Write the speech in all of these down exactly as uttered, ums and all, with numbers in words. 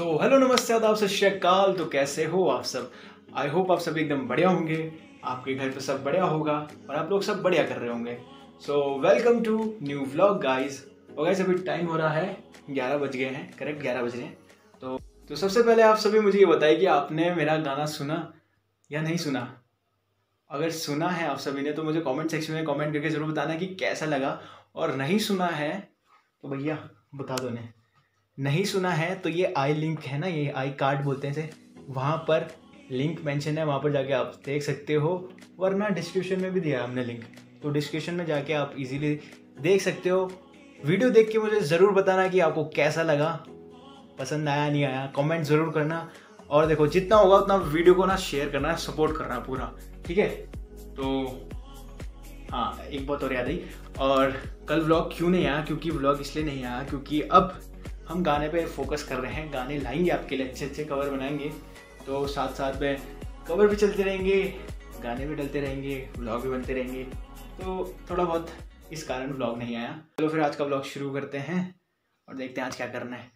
So hello नमस्ते आदाब सत श्री अकाल। तो कैसे हो आप सब? आई होप आप सब एकदम बढ़िया होंगे, आपके घर पे सब बढ़िया होगा और आप लोग सब बढ़िया कर रहे होंगे। So welcome to new vlog guys. और गाइस अभी टाइम हो रहा है ग्यारह बज गए हैं, करेक्ट ग्यारह बज रहे हैं। तो तो सबसे पहले आप सभी मुझे ये बताइए कि आपने मेरा गाना सुना या नहीं सुना। अगर सुना है आप सभी ने तो मुझे कमेंट सेक्शन में कमेंट करके ज़रूर बताना कि कैसा लगा, और नहीं सुना है तो भैया बता दो ने। नहीं सुना है तो ये आई लिंक है ना, ये आई कार्ड बोलते हैं इसे, वहाँ पर लिंक मेंशन है, वहाँ पर जाके आप देख सकते हो, वरना डिस्क्रिप्शन में भी दिया है हमने लिंक, तो डिस्क्रिप्शन में जाके आप इजीली देख सकते हो। वीडियो देख के मुझे ज़रूर बताना कि आपको कैसा लगा, पसंद आया नहीं आया, कमेंट ज़रूर करना। और देखो जितना होगा उतना वीडियो को ना शेयर करना, सपोर्ट करना पूरा, ठीक है। तो हाँ, एक बात और याद आई, और कल व्लॉग क्यों नहीं आया, क्योंकि व्लॉग इसलिए नहीं आया क्योंकि अब हम गाने पे फोकस कर रहे हैं, गाने लाएंगे आपके लिए, अच्छे अच्छे कवर बनाएंगे, तो साथ साथ में कवर भी चलते रहेंगे, गाने भी डलते रहेंगे, व्लॉग भी बनते रहेंगे, तो थोड़ा बहुत इस कारण व्लॉग नहीं आया। चलो फिर आज का व्लॉग शुरू करते हैं और देखते हैं आज क्या करना है।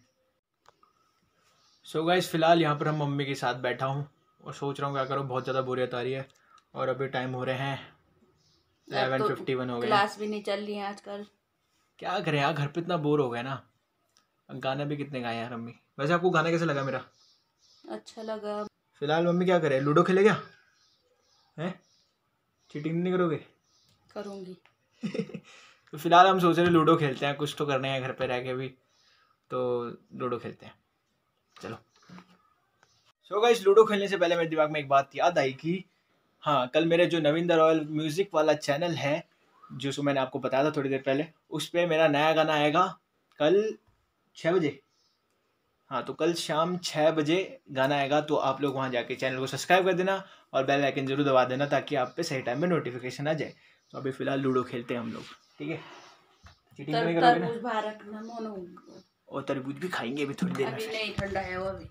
सो गाइस फिलहाल यहाँ पर हम मम्मी के साथ बैठा हूँ और सोच रहा हूँ क्या करूँ, बहुत ज़्यादा बोरियत आ रही है। और अभी टाइम हो रहे हैं इलेवन फिफ्टी वन हो गए। क्लास भी नहीं चल रही है आजकल, क्या करें यार, घर पे इतना बोर हो गए ना, गाने भी कितने गाए यार मम्मी। वैसे आपको गाना कैसा लगा मेरा? अच्छा लगा। फिलहाल मम्मी क्या करे, लूडो खेले क्या? हैं, चीटिंग नहीं करोगे? करूँगी। तो फिलहाल हम सोच रहे लूडो खेलते हैं, कुछ तो करने हैं घर पे रह के भी, तो लूडो खेलते हैं चलो। सो गाइस लूडो खेलने से पहले मेरे दिमाग में एक बात याद आई कि हाँ, कल मेरे जो नवीन द रॉयल म्यूजिक वाला चैनल है, जो सो मैंने आपको बताया था थोड़ी देर पहले, उस पर मेरा नया गाना आएगा कल छः बजे। हाँ, तो कल शाम छः बजे गाना आएगा, तो आप लोग वहाँ जाके चैनल को सब्सक्राइब कर देना और बेल आइकन जरूर दबा देना ताकि आप पे सही टाइम में नोटिफिकेशन आ जाए। तो अभी फिलहाल लूडो खेलते हैं हम लोग, ठीक है। चीटिंग नहीं करोगे ना? और तरबूज भी खाएंगे अभी थोड़ी देर में। अभी नहीं, ठंडा है वो अभी।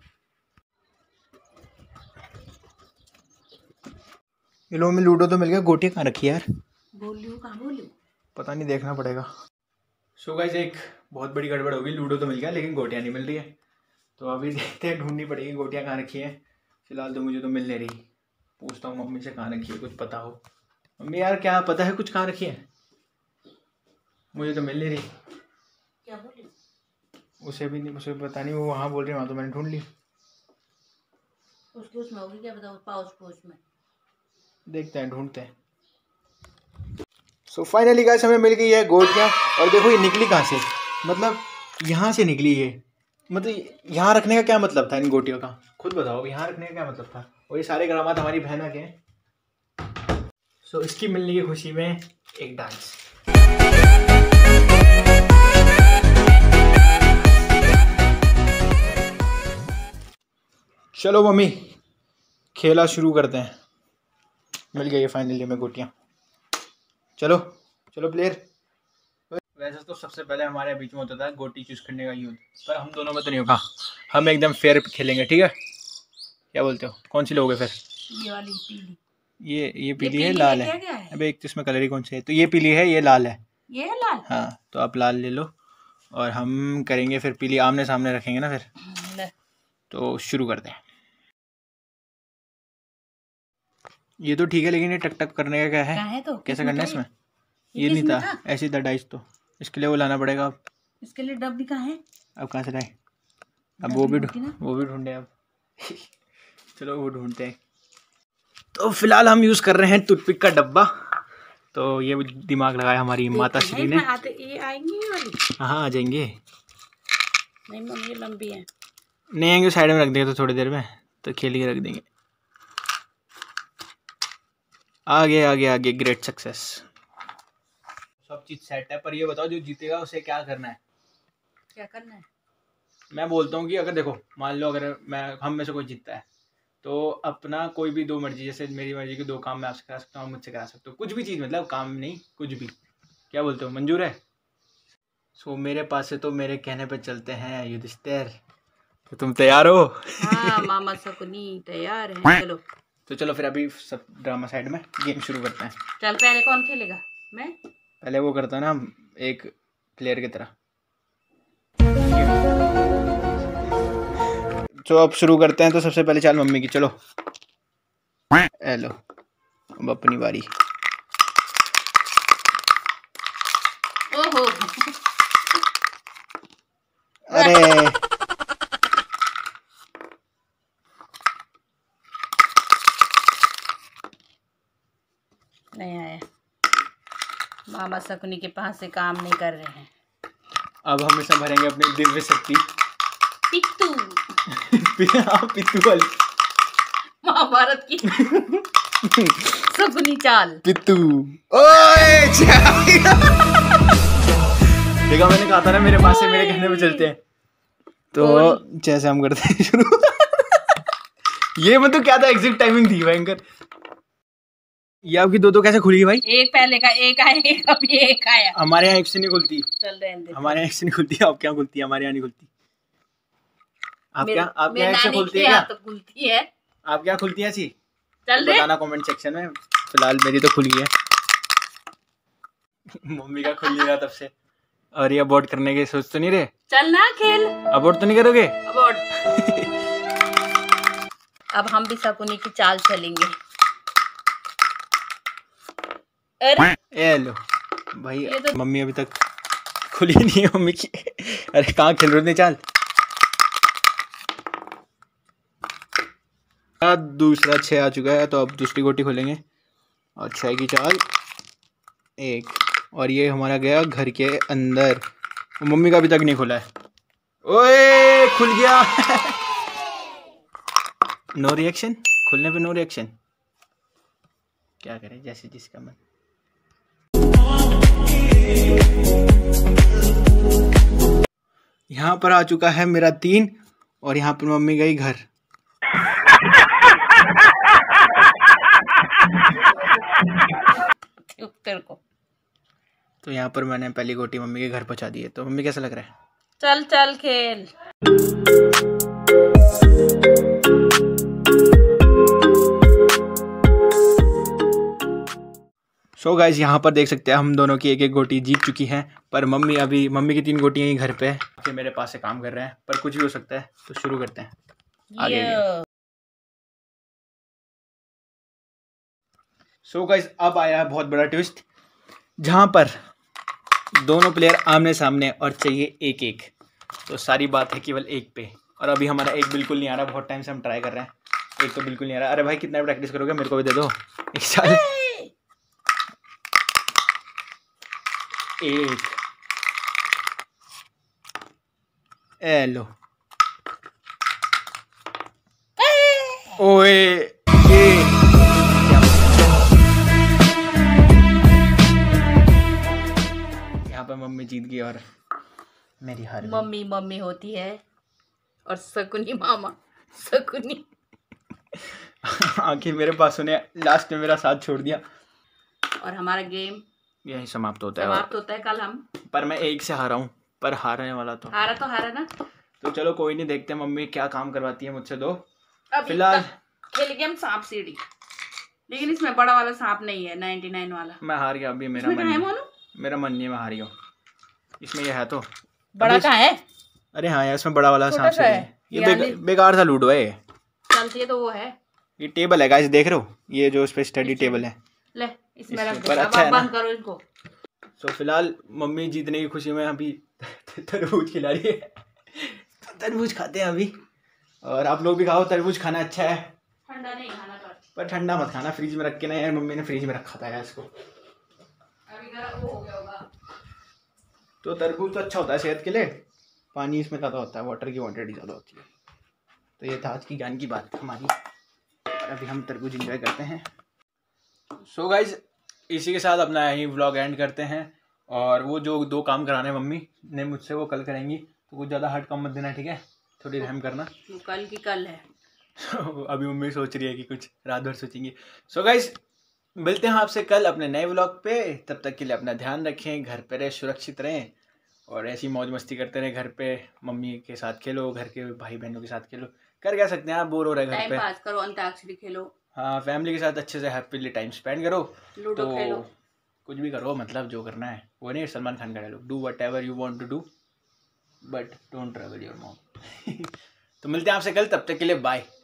ये लो, में लूडो तो मिल गया, गोटियाँ कहाँ रखी यार? बोलियो कहाँ बोलियो, पता नहीं, देखना पड़ेगा। सो गाइस एक बहुत बड़ी गड़बड़ होगी, लूडो तो मिल गया लेकिन गोटियाँ नहीं मिल रही है, तो अभी देखते हैं, ढूंढनी पड़ेगी गोटियाँ कहाँ रखी है। फिलहाल तो मुझे तो मिल नहीं रही, पूछता हूँ मम्मी से कहाँ रखी है, कुछ पता हो। मम्मी यार क्या पता है कुछ कहाँ रखी है? मुझे तो मिल नहीं रही। क्या बोली? उसे भी नहीं, उसे पता नहीं, वो वहाँ बोल रही है, वहाँ तो मैंने ढूंढ ली। उसके उसमें होगी क्या बताओ, पाउच पाउच में देखते हैं, ढूंढते हैं। सो फाइनली गाइस हमें मिल गई है गोटियाँ, और देखो ये निकली कहाँ से, मतलब यहाँ से निकली है। मतलब यहाँ रखने का क्या मतलब था इन गोटियों का, खुद बताओ, यहाँ रखने का क्या मतलब था? और ये सारे ग्रामात हमारी बहना के हैं। सो इसकी मिलने की खुशी में एक डांस। चलो मम्मी खेला शुरू करते हैं। मिल गई है फाइनली हमें गोटियाँ। चलो चलो प्लेयर। वैसे तो सबसे पहले हमारे बीच में होता था गोटी चूज करने का युद्ध, पर हम दोनों में तो नहीं होगा, हम एकदम फेयर खेलेंगे, ठीक है? क्या बोलते हो, कौन सी लोगे फिर? ये वाली पीली। ये ये पीली ये है, पीली लाल है, है, क्या है? अबे एक तो इसमें कलर ही कौन सी है, तो ये पीली है, ये लाल है। ये है लाल? हाँ, तो आप लाल ले लो और हम करेंगे फिर पीली, आमने सामने रखेंगे ना फिर। ले। तो शुरू करते हैं। ये तो ठीक है, लेकिन ये टक टक करने का क्या है, है तो कैसे करना है इसमें? ये, ये नहीं था, ऐसी था डाइस, तो इसके लिए वो लाना पड़ेगा। अब इसके लिए डब्बी कहाँ है? अब कहाँ से लाए? अब वो भी वो भी ढूंढे अब। चलो वो ढूंढते हैं। तो फिलहाल हम यूज़ कर रहे हैं टूथपिक का डब्बा, तो ये दिमाग लगाया हमारी माता श्री ने। आते ये आएंगे ये वाली? हाँ आ जाएंगे। नहीं मम्मी ये लंबी है। नहीं आएंगे, साइड में रख देंगे तो थोड़ी देर में, तो खेल के रख देंगे। आगे आगे आगे, ग्रेट सक्सेस। सब चीज़ सेट है, पर ये बताओ जो जीतेगा उसे क्या करना है? क्या करना है? मैं बोलता हूँ कि अगर देखो मान लो अगर मैं हम में से कोई जीतता है तो अपना कोई भी दो मर्जी, जैसे मेरी मर्जी के दो काम मैं आपसे करा सकता हूँ, मुझसे करा सकते हो, कुछ भी चीज़, मतलब काम नहीं, कुछ भी। क्या बोलते हो, मंजूर है? सो so, मेरे पास से तो मेरे कहने पे चलते हैं युधिष्ठिर, तो तुम तैयार हो? हाँ मामा शकुनी तैयार है। चलो तो चलो फिर अभी सब ड्रामा साइड में, गेम शुरू करते हैं। चल पहले कौन खेलेगा? मैं पहले वो करता ना एक प्लेयर की तरह। तो अब शुरू करते हैं। तो सबसे पहले चाल मम्मी की, चलो हेलो अब अपनी बारी। ओहो अरे नहीं आया, मामा शकुनी के पास से काम नहीं कर रहे हैं। अब हम इसमें भरेंगे अपनी दिव्य शक्ति पित्तू हाँ पित्तू वाली महाभारत की शकुनी चाल पित्तू। ओए देखा, मैंने कहा था ना मेरे पास से मेरे कहने पे चलते हैं। तो जैसे हम करते हैं शुरू ये मतलब क्या था, एग्जैक्ट टाइमिंग थी भयंकर। ये आपकी दो दो कैसे खुली भाई? एक पहले का एक आया, एक अभी एक आया। हमारे यहाँ एक से नहीं खुलती। चल रहे हैं, हमारे यहाँ एक से नहीं खुलती, आप क्या खुलती है? हमारे यहाँ नहीं खुलती। आप क्या आप क्या एक से खुलती है क्या? तो खुलती है। आप क्या खुलती है ऐसी? चल रहे बताना कमेंट सेक्शन में। फिलहाल मेरी तो खुल गई है मम्मी का खुल नहीं रहा तब से। और ये अबॉर्ट करने की सोच तो नहीं रहे? चल ना खेल। अबॉर्ट तो नहीं करोगे? अबॉर्ट अब हम भी शकुनी की चाल चलेंगे। अरे ए लो भाई, तो... मम्मी अभी तक खुली नहीं है मम्मी की। अरे कहाँ खेल रहे थे? चाल दूसरा छह आ चुका है, तो अब दूसरी गोटी खोलेंगे और छह की चाल एक, और ये हमारा गया घर के अंदर। मम्मी का अभी तक नहीं खुला है। ओए खुल गया नो रिएक्शन, खुलने पे नो रिएक्शन। क्या करें, जैसे जिसका मन। यहाँ पर आ चुका है मेरा तीन, और यहाँ पर मम्मी गई घर। तेरे को तो यहाँ पर मैंने पहली गोटी मम्मी के घर पहुँचा दी है। तो मम्मी कैसा लग रहा है? चल चल खेल। सो so गाइज, यहाँ पर देख सकते हैं हम दोनों की एक एक गोटी जीत चुकी हैं, पर मम्मी अभी मम्मी की तीन गोटियाँ ही घर पे है, कि मेरे पास से काम कर रहे हैं, पर कुछ भी हो सकता है। तो शुरू करते हैं आगे। सो so गाइज, अब आया है बहुत बड़ा ट्विस्ट, जहाँ पर दोनों प्लेयर आमने सामने और चाहिए एक एक। तो सारी बात है केवल एक पे, और अभी हमारा एक बिल्कुल नहीं आ रहा। बहुत टाइम से हम ट्राई कर रहे हैं, एक तो बिल्कुल नहीं आ रहा। अरे भाई कितना प्रैक्टिस करोगे, मेरे को भी दे दो एक साल। एक एलो ओए ये यहाँ पर मम्मी जीत गई और मेरी हार। मम्मी मम्मी होती है और शकुनी मामा शकुनी। आखिर मेरे पास उन्हें लास्ट में मेरा साथ छोड़ दिया, और हमारा गेम यही समाप्त होता है। समाप्त होता है कल हम। पर मैं एक से हारा हूँ, पर हारने वाला तो हारा तो हारा ना। तो चलो कोई नहीं, देखते हैं मम्मी क्या काम करवाती है मुझसे। दो अभी फिलहाल खेल गए हम सांप सीढ़ी, लेकिन इसमें बड़ा वाला सांप नहीं है, नाइन्टी नाइन वाला। मैं हार गया। अभी मेरा मन नहीं, मेरा मन नहीं, मैं हारी हूँ इसमें। ये है तो बड़ा कहाँ है? अरे हाँ यार, इसमें बड़ा वाला सांप सीढ़ी है। ये यानी... बेग, बेकार सा लूडो है। चलती है तो वो है, ये टेबल है गाइस, देख रहे हो? ये जो उस पे स्टडी टेबल है, ले इसमें रख दो। पर अच्छा है ना? बंद करो इनको। तो फिलहाल मम्मी जीतने की खुशी में अभी तरबूज खिला रही है। तरबूज खाते हैं अभी, और आप लोग भी खाओ। तरबूज खाना अच्छा है, ठंडा नहीं खाना पर, पर ठंडा मत खाना, फ्रिज में रख के ना यार। मम्मी ने फ्रिज में रखा था यार इसको, अभी वो हो गया होगा। तो तरबूज तो अच्छा होता है सेहत के लिए, पानी इसमें ज़्यादा होता है, वाटर की क्वांटिटी ज़्यादा होती है। तो ये था आज की ज्ञान की बात हमारी, और अभी हम तरबूज एंजॉय करते हैं। सो so गाइज, इसी के साथ अपना यही व्लॉग एंड करते हैं। और वो जो दो काम कराने मम्मी ने मुझसे, वो कल करेंगी, तो कुछ ज़्यादा हार्ड काम मत देना, ठीक है? थोड़ी रहम करना। वो कल की कल है। अभी मम्मी सोच रही है कि कुछ रात भर सोचेंगी। सो so गाइज, मिलते हैं आपसे कल अपने नए व्लॉग पे। तब तक के लिए अपना ध्यान रखें, घर पे रहे, सुरक्षित रहें, और ऐसी मौज मस्ती करते रहे घर पे। मम्मी के साथ खेलो, घर के भाई बहनों के साथ खेलो, कर क्या सकते हैं आप, बोर हो रहे हैं घर पे, टाइम पास करो, अंताक्षरी खेलो। हाँ, फैमिली के साथ अच्छे से हैप्पीली टाइम स्पेंड करो, लूडो तो खेलो, कुछ भी करो, मतलब जो करना है। वो नहीं सलमान खान का dialogue, do whatever you want to do but don't travel your mom. तो मिलते हैं आपसे कल, तब तक के लिए बाय।